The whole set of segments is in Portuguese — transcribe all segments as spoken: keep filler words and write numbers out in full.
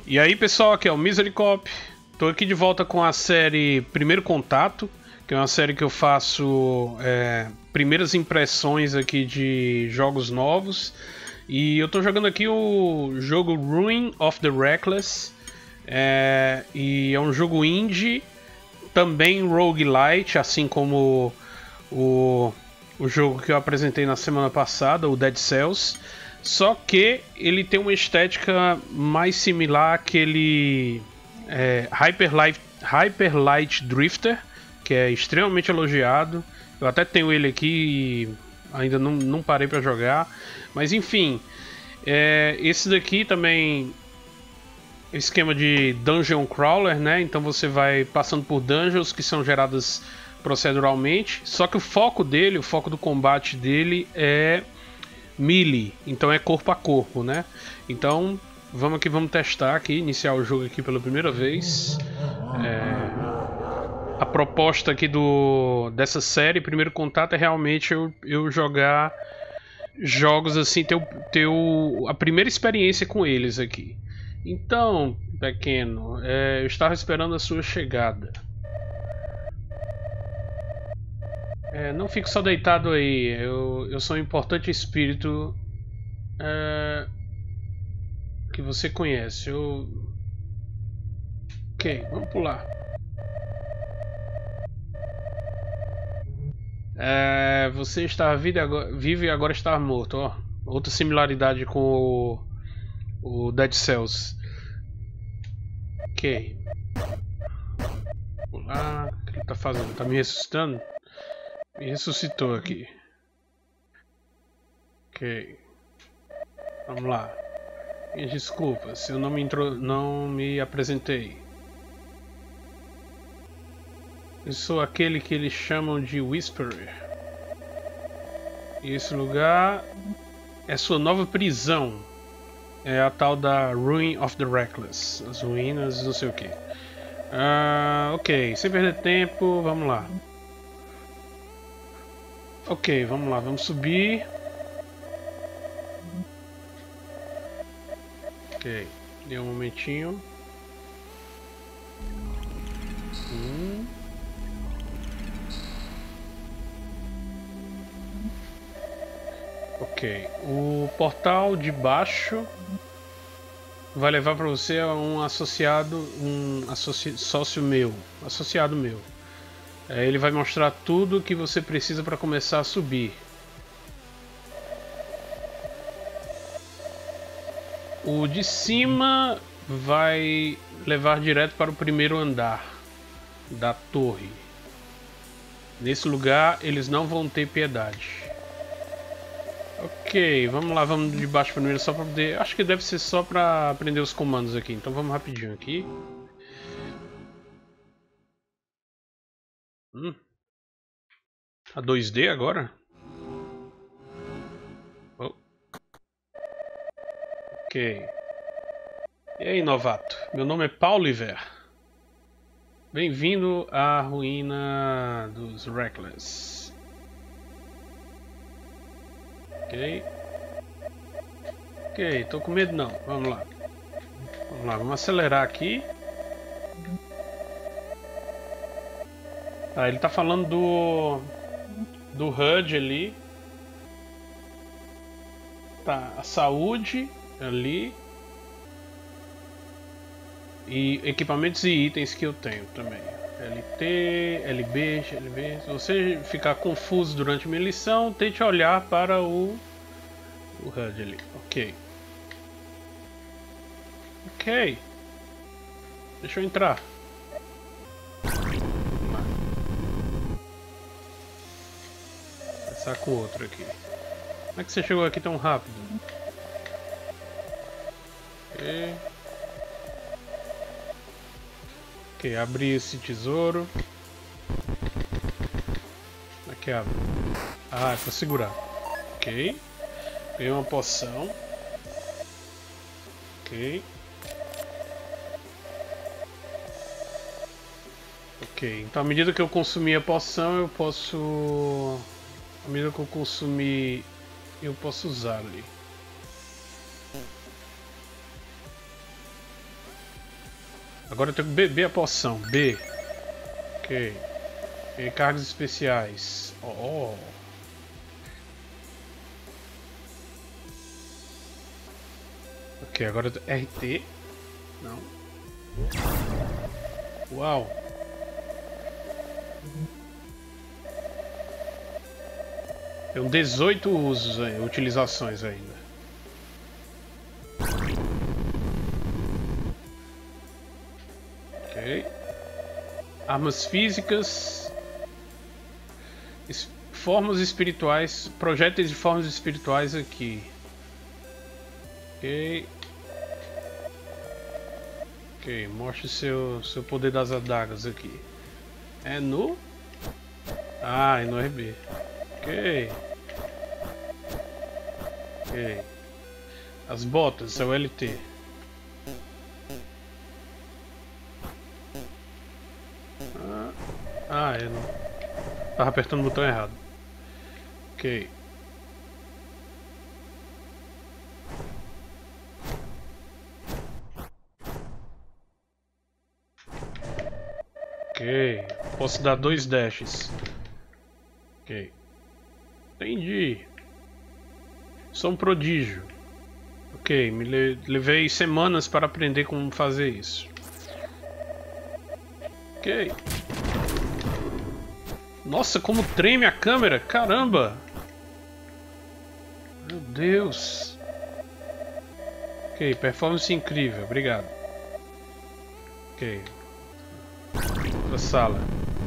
E aí pessoal, aqui é o Misericop. Tô aqui de volta com a série Primeiro Contato, que é uma série que eu faço é, primeiras impressões aqui de jogos novos. E eu tô jogando aqui o jogo Ruin of the Reckless, é, e é um jogo indie, também roguelite, assim como o, o jogo que eu apresentei na semana passada, o Dead Cells. Só que ele tem uma estética mais similar àquele é, Hyper Light, Hyper Light Drifter, que é extremamente elogiado. Eu até tenho ele aqui e ainda não, não parei para jogar. Mas enfim, é, esse daqui também esquema de Dungeon Crawler, né? Então você vai passando por dungeons que são geradas proceduralmente. Só que o foco dele, o foco do combate dele é melee, então é corpo a corpo, né? Então vamos aqui, vamos testar aqui, iniciar o jogo aqui pela primeira vez. É... A proposta aqui do dessa série, Primeiro Contato, é realmente eu, eu jogar jogos assim, ter, ter o, a primeira experiência com eles aqui. Então, pequeno, é, eu estava esperando a sua chegada. É, não fique só deitado aí, eu, eu sou um importante espírito é, que você conhece. Eu... Ok, vamos pular. É, você está vivo e agora, vivo e agora está morto. Ó, outra similaridade com o, o Dead Cells. Ok. Pular. O que ele está fazendo? Está me ressuscitando? Me ressuscitou aqui. Ok. Vamos lá. Minhas desculpas, eu não me, intro... não me apresentei. Eu sou aquele que eles chamam de Whisperer. E esse lugar é sua nova prisão. É a tal da Ruin of the Reckless. As ruínas, não sei o que. Ah, ok, sem perder tempo, vamos lá. Ok, vamos lá, vamos subir. Ok, deu um momentinho. Hum. Ok, o portal de baixo vai levar para você um associado, um associ... sócio meu, associado meu. É, ele vai mostrar tudo que você precisa para começar a subir. O de cima vai levar direto para o primeiro andar da torre. Nesse lugar eles não vão ter piedade. Ok, vamos lá, vamos de baixo primeiro só para poder... Acho que deve ser só para aprender os comandos aqui, então vamos rapidinho aqui. Hum. A dois D agora? Oh. Ok. E aí, novato? Meu nome é Pauliver. Bem-vindo à ruína dos Reckless. Ok. Ok, tô com medo não. Vamos lá. Vamos lá, vamos acelerar aqui. Tá, ele tá falando do... do H U D ali. Tá, a saúde ali. E equipamentos e itens que eu tenho também. L T, L B, L B. Se você ficar confuso durante a minha lição, tente olhar para o, o H U D ali. Ok. Ok. Deixa eu entrar. Vou começar com outro aqui. Como é que você chegou aqui tão rápido? Ok. Ok, abri esse tesouro. Aqui abre. Ah, é pra segurar. Ok. Ganhei uma poção. Ok. Ok, então à medida que eu consumir a poção, eu posso... À medida que eu consumir, eu posso usar ali. Agora eu tenho que beber a poção. B. Ok. E cargas especiais. Oh. Ok, agora R T. Não. Uau. Tem dezoito usos aí, utilizações ainda. Ok. Armas físicas. Es formas espirituais. Projéteis de formas espirituais aqui. Ok. Ok, mostre seu, seu poder das adagas aqui. É no... Ah, é no R B. Ok. Ok. As botas, é o L T. Ah, ah é não. Tava apertando o botão errado. Ok. Ok. Posso dar dois dashes. Ok. Entendi. Sou um prodígio. Ok, me le levei semanas para aprender como fazer isso. Ok. Nossa, como treme a câmera! Caramba! Meu Deus! Ok, performance incrível, obrigado. Ok. Outra sala.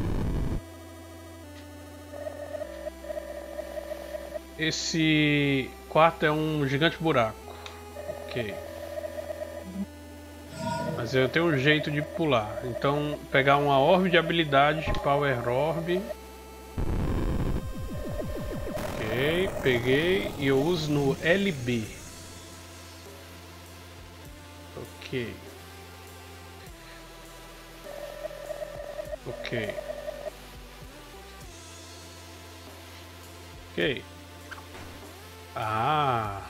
Esse quarto é um gigante buraco. Ok. Mas eu tenho um jeito de pular. Então, pegar uma orbe de habilidade, Power Orb. Ok, peguei e eu uso no L B. Ok. Ok. Ok. Ah.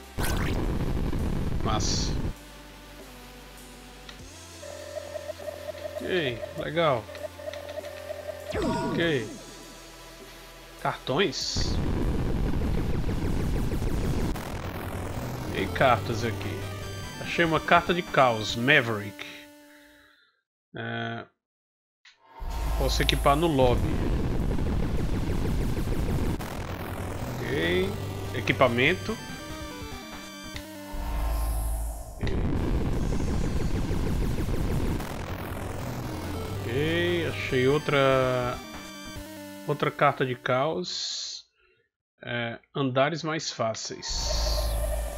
Massa. Ok, legal. Ok. Cartões? E cartas aqui. Achei uma carta de caos, Maverick. É... Posso equipar no lobby. Ok. Equipamento. Ok, achei outra outra carta de caos. É, andares mais fáceis.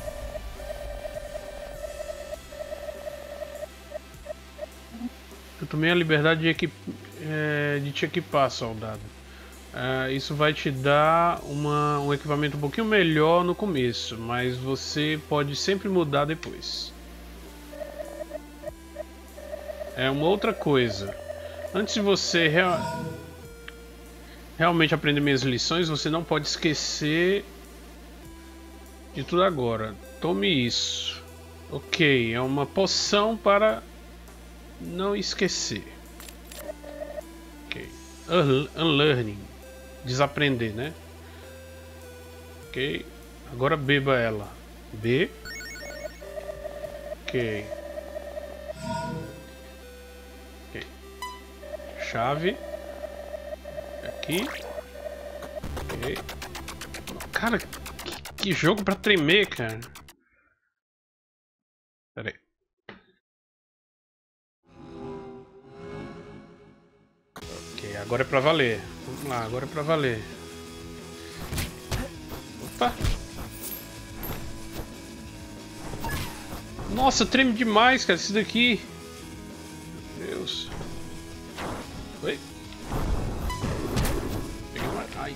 Eu tomei a liberdade de, equip, é, de te equipar, soldado. É, isso vai te dar uma, um equipamento um pouquinho melhor no começo, mas você pode sempre mudar depois. É uma outra coisa. Antes de você real... realmente aprender minhas lições, você não pode esquecer de tudo agora. Tome isso. Ok, é uma poção para não esquecer. Ok. Unlearning. Desaprender, né? Ok. Agora beba ela. B. Ok. Ok. Chave. Aqui. Ok. Cara, que, que jogo pra tremer, cara. Pera aí. Ok, agora é pra valer. Vamos lá, agora é pra valer. Opa! Nossa, treme demais, cara, isso daqui. Meu Deus. Oi? Peguei uma... Ai.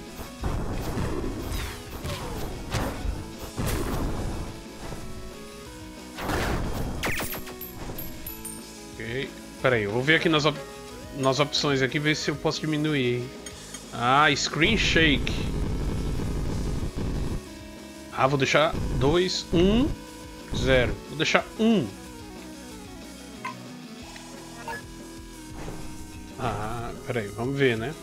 Ok. Pera aí, eu vou ver aqui nas, op... nas opções aqui, ver se eu posso diminuir. Ah, Screen Shake. Ah, vou deixar dois, um, zero. Vou deixar um. Pera aí, vamos ver, né?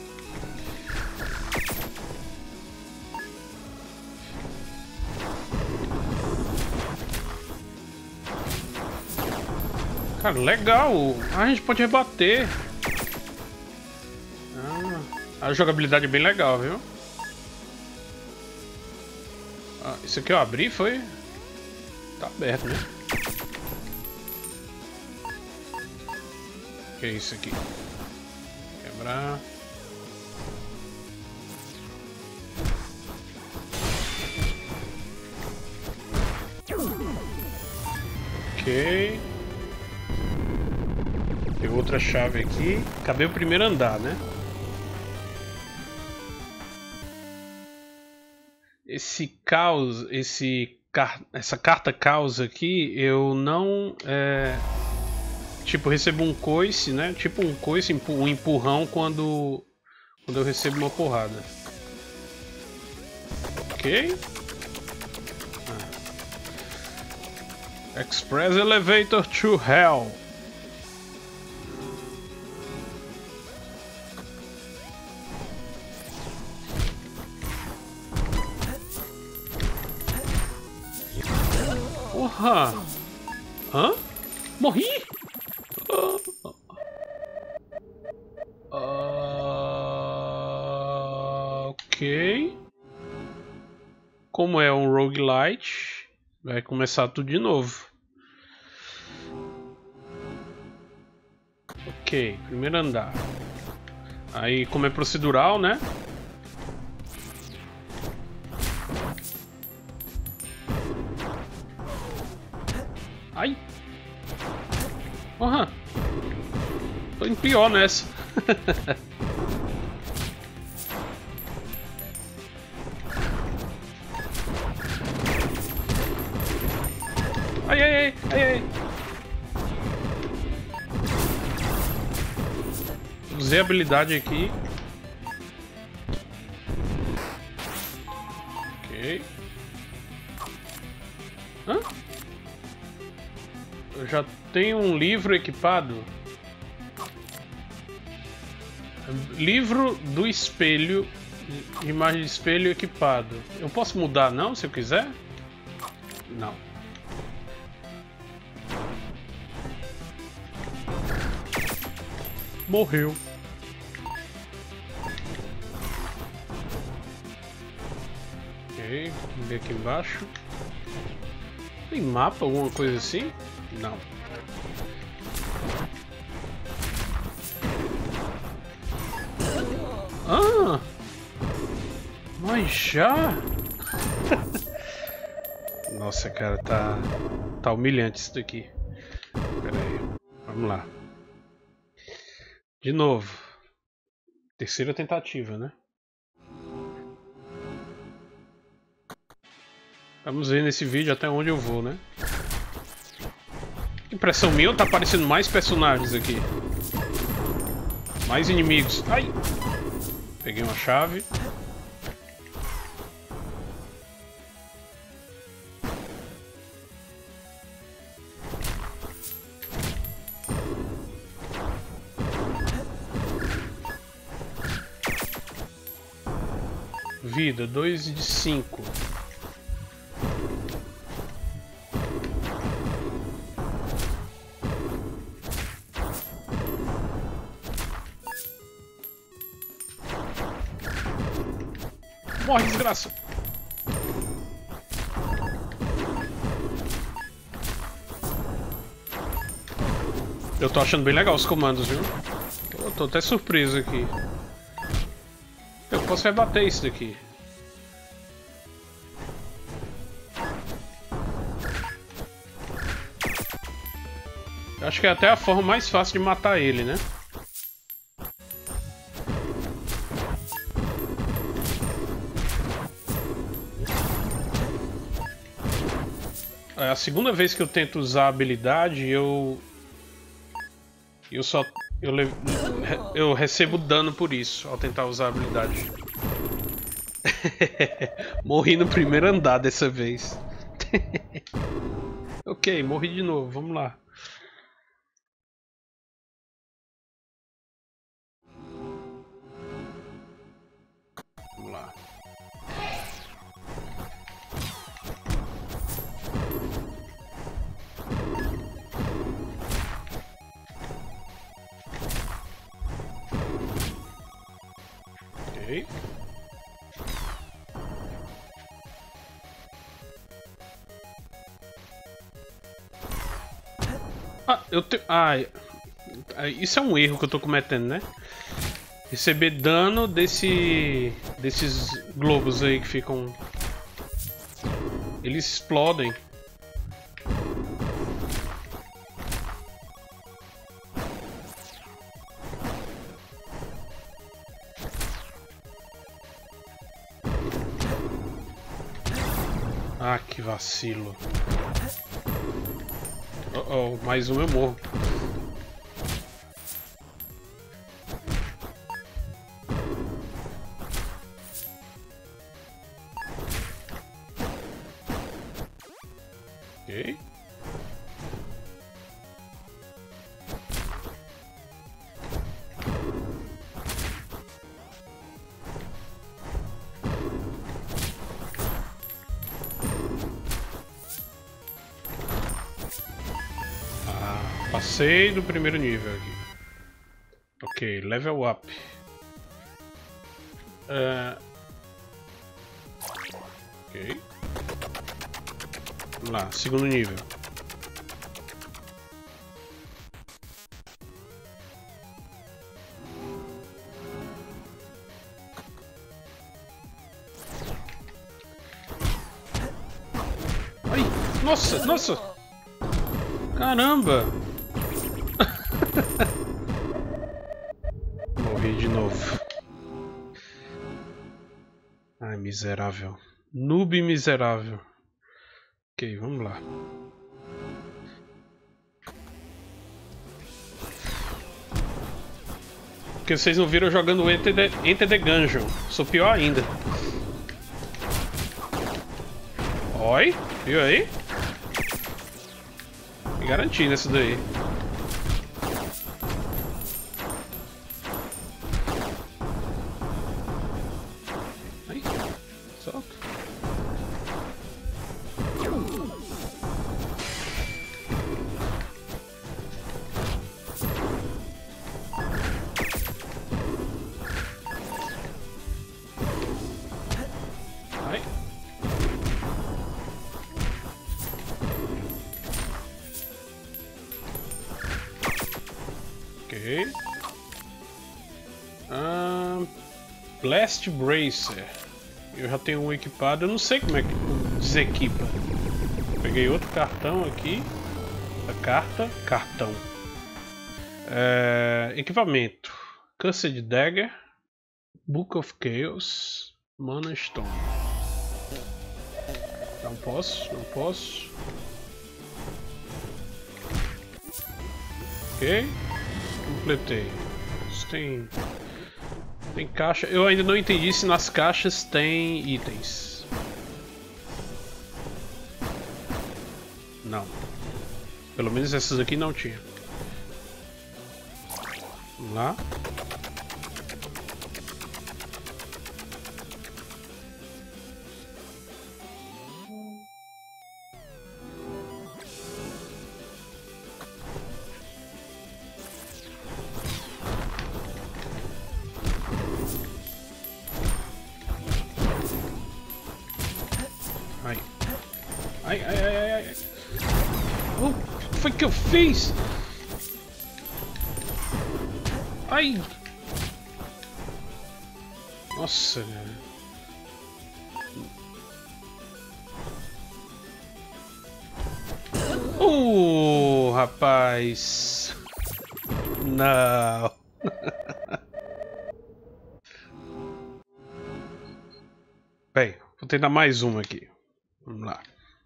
Cara, legal! Ah, a gente pode rebater. Ah, a jogabilidade é bem legal, viu? Ah, isso aqui eu abri, foi? Tá aberto, né? O que é isso aqui? Quebrar. Ok. Tem outra chave aqui. Acabei o primeiro andar, né? Esse caos, esse essa carta caos aqui, eu não é, tipo recebo um coice, né? Tipo um coice, um empurrão quando quando eu recebo uma porrada. Ok. Ah. Express Elevator to Hell. Porra! Hã? Morri? Uh, uh, ok. Como é um roguelite, vai começar tudo de novo. Ok, primeiro andar. Aí, como é procedural, né? Ai! Porra! Tô em pior nessa. Ai, ai, ai, ai, ai. Usei a habilidade aqui. Ok. Hã? Eu já tenho um livro equipado. Livro do espelho. Imagem de espelho equipado. Eu posso mudar não, se eu quiser? Não. Morreu. Ok, vamos ver aqui embaixo. Tem mapa, alguma coisa assim? Não. Ah! Mas já? Nossa, cara, tá... Tá humilhante isso daqui. Pera aí. Vamos lá. De novo. Terceira tentativa, né? Vamos ver nesse vídeo até onde eu vou, né? Impressão minha, tá aparecendo mais personagens aqui. Mais inimigos. Ai! Peguei uma chave. Vida, dois de cinco. Morre, desgraça! Eu tô achando bem legal os comandos, viu? Eu tô até surpreso aqui. Eu posso rebater isso daqui. Eu acho que é até a forma mais fácil de matar ele, né? É a segunda vez que eu tento usar a habilidade, eu... Eu só... Eu, le... eu recebo dano por isso, ao tentar usar a habilidade. Morri no primeiro andar dessa vez. Ok, morri de novo, vamos lá. Ok. Ah, eu tenho... Ah, isso é um erro que eu tô cometendo, né? Receber dano desse... desses globos aí que ficam... Eles explodem. Ah, que vacilo. Oh, oh, mais um eu morro. Ok. Ah, passei do primeiro nível aqui. Ok, level up. Uh... Ok. Vamos lá, segundo nível. Ai, nossa, nossa! Caramba! Morri de novo. Ai, miserável. Noob miserável. Ok, vamos lá. Porque vocês não viram jogando Enter the, Enter the Gungeon. Sou pior ainda. Oi, viu aí? Me garanti nesse daí. Aí, solta. Aí. Ok. Ah, Blast Bracer. Eu já tenho um equipado. Eu não sei como é que desequipa. Peguei outro cartão aqui. A carta. Cartão. É, equipamento. Cursed Dagger. Book of Chaos. Mana Stone. Não posso, não posso. Ok. Completei. Isso tem... Tem caixa. Eu ainda não entendi se nas caixas tem itens. Não. Pelo menos essas aqui não tinha. Vamos lá. Ai. Ai, ai, ai, ai, ai. Oh, o que foi que eu fiz? Ai. Nossa, cara. Uh, rapaz. Não. Bem, vou tentar mais uma aqui. Vamos lá.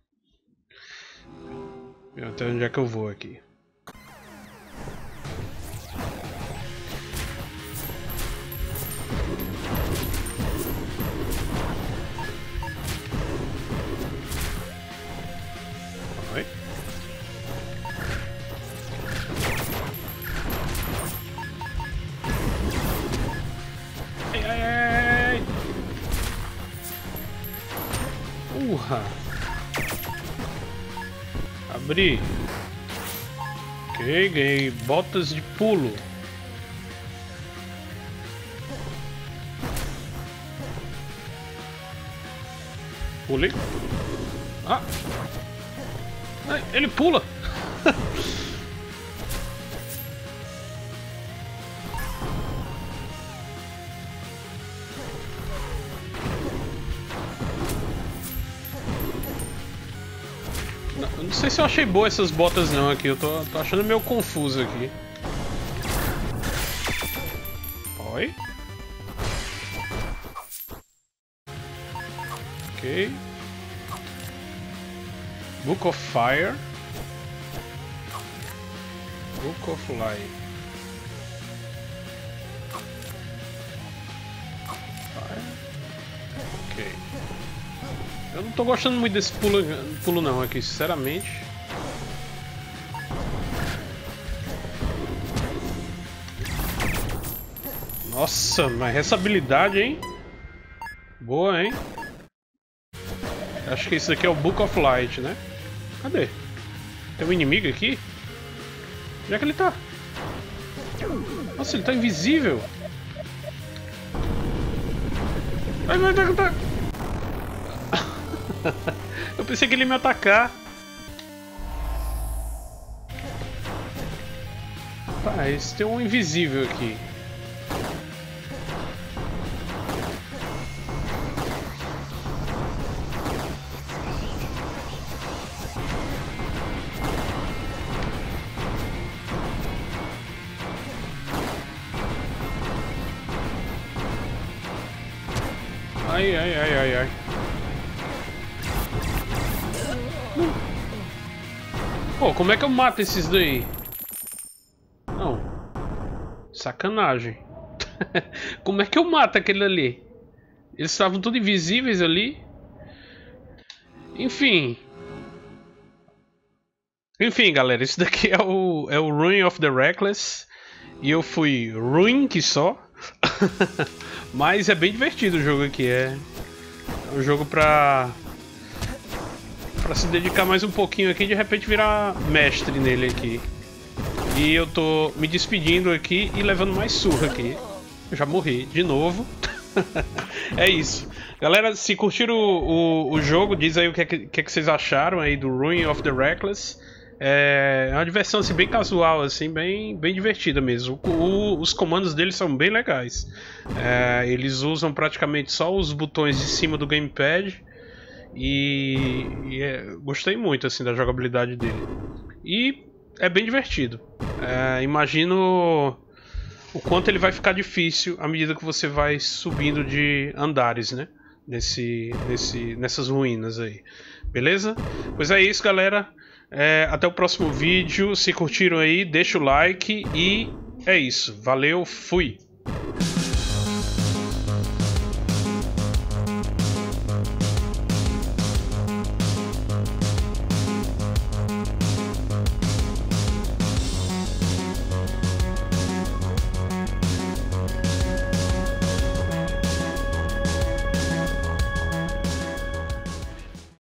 Até onde é que eu vou aqui? Oi. Ai, ai, ai, ai. Urra. Abri. Ok, ganhei botas de pulo. Pulei. Ah! Ai, ele pula! não, não sei se eu achei boa essas botas não aqui, eu tô, tô achando meio confuso aqui. Oi? Ok. Book of Fire. Book of Light. Fire. Ok. Eu não tô gostando muito desse pulo, pulo não aqui, sinceramente. Nossa, mas essa habilidade, hein? Boa, hein? Acho que esse daqui é o Book of Light, né? Cadê? Tem um inimigo aqui? Onde é que ele tá? Nossa, ele tá invisível! Ai, meu Deus, tá... Eu pensei que ele ia me atacar. Rapaz, tem um invisível aqui. Ai, ai, ai, ai, ai. Pô, como é que eu mato esses daí? Não. Sacanagem. Como é que eu mato aquele ali? Eles estavam tudo invisíveis ali. Enfim. Enfim, galera, isso daqui é o, é o Ruin of the Reckless. E eu fui ruim que só. Mas é bem divertido o jogo aqui. É um jogo pra... pra se dedicar mais um pouquinho aqui e de repente virar mestre nele aqui. E eu tô me despedindo aqui e levando mais surra aqui. Eu já morri de novo. É isso. Galera, se curtiram o, o, o jogo, diz aí o que é que, que é que vocês acharam aí do Ruin of the Reckless. É uma diversão assim, bem casual, assim, bem, bem divertida mesmo. O, o, os comandos deles são bem legais. É, eles usam praticamente só os botões de cima do gamepad. E, e é, gostei muito assim da jogabilidade dele. E é bem divertido. É, imagino o quanto ele vai ficar difícil à medida que você vai subindo de andares, né? Nesse, nesse, nessas ruínas aí. Beleza? Pois é isso, galera. É, até o próximo vídeo. Se curtiram aí, deixa o like. E é isso. Valeu, fui!